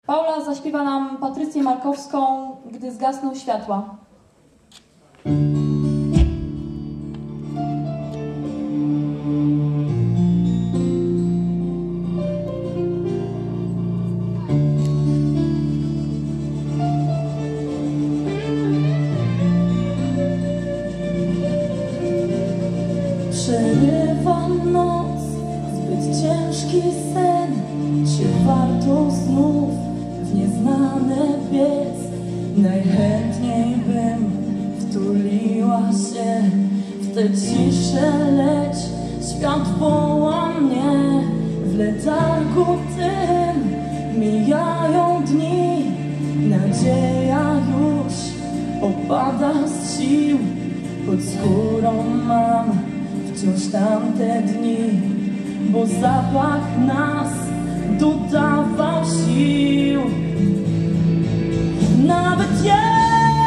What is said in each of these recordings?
Paula zaśpiewa nam Patrycję Markowską, Gdy zgasną światła. Przerywa noc, zbyt ciężki sen. Czy warto znów w nieznane biec? Najchętniej bym wtuliła się w tę ciszę, lecz świat woła mnie. W letargu tym mijają dni, nadzieja już opada z sił. Pod skórą mam wciąż tamte dni, bo zapach nas dodawał sił. Nawet ja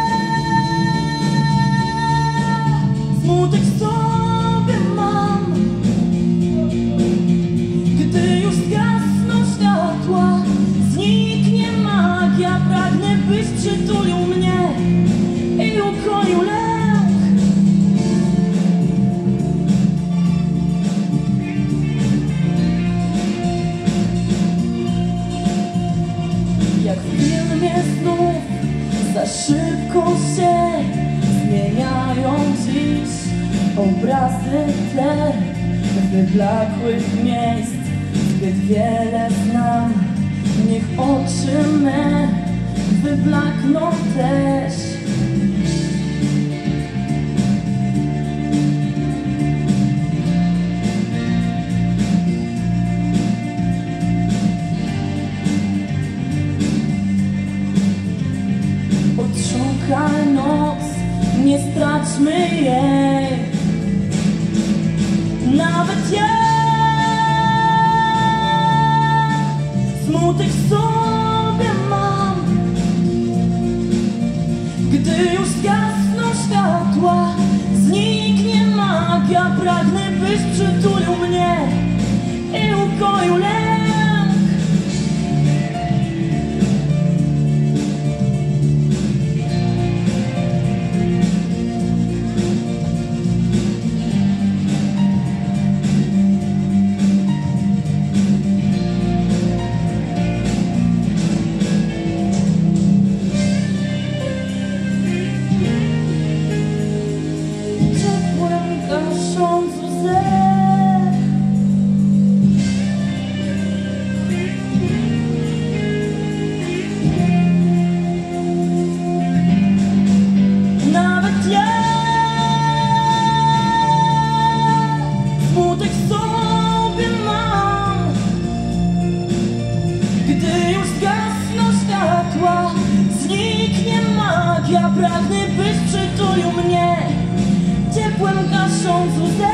smutek sobie mam, gdy już zgasną światła, zniknie magia. Pragnę, byś przytulił mnie i ukoił lęk. Jak w filmie znów za szybko się zmieniają dziś obrazy w tle wyblakłych miejsc. Zbyt wiele znam, niech oczy me wyblakną też. Odszukaj noc, nie straćmy jej. Nawet ja smutek sobie mam, gdy już zgasną światła, zniknie magia. Pragnę, byś przytulił mnie i ukoił lęk. Smutek sobie mam, gdy już zgasną światła, zniknie magia. Pragnę, byś przytulił mnie ciepłem gasząc łzę.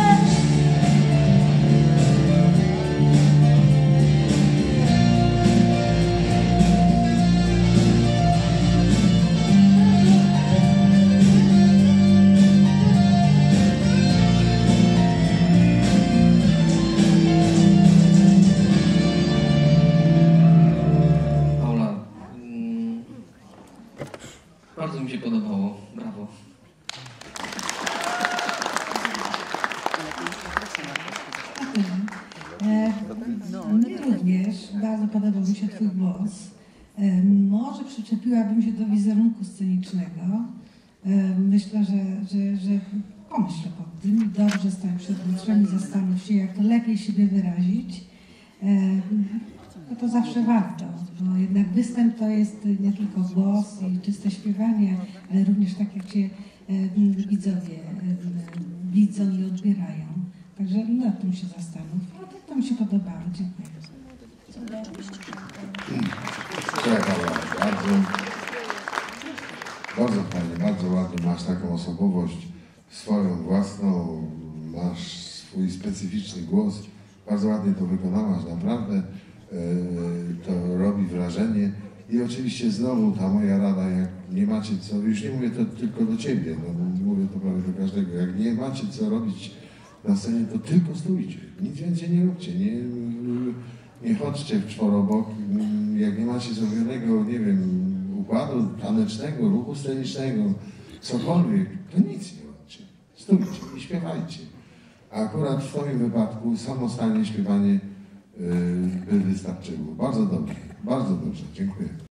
Bardzo mi się podobało. Brawo. Mnie również bardzo podobał mi się twój głos. Może przyczepiłabym się do wizerunku scenicznego. Myślę, że pomyślę pod tym i dobrze stań przed lustrem i zastanów się, jak lepiej siebie wyrazić. No to zawsze warto, bo jednak występ to jest nie tylko głos i czyste śpiewanie, ale również tak, jak cię widzowie widzą i odbierają. Także nad tym się zastanów. A tak to mi się podobało. Dziękuję. Bardzo fajnie, bardzo ładnie. Masz taką osobowość swoją własną, masz swój specyficzny głos. Bardzo ładnie to wykonałaś, naprawdę. To robi wrażenie. I oczywiście znowu ta moja rada, jak nie macie co, już nie mówię to tylko do ciebie, no, mówię to prawie do każdego, jak nie macie co robić na scenie, to tylko stójcie, nic więcej nie róbcie, nie chodźcie w czworobok, jak nie macie zrobionego, nie wiem, układu tanecznego, ruchu scenicznego, cokolwiek, to nic nie róbcie. Stójcie i śpiewajcie. A akurat w twoim wypadku samostanie śpiewanie by wystarczyło. Bardzo dobrze, dziękuję.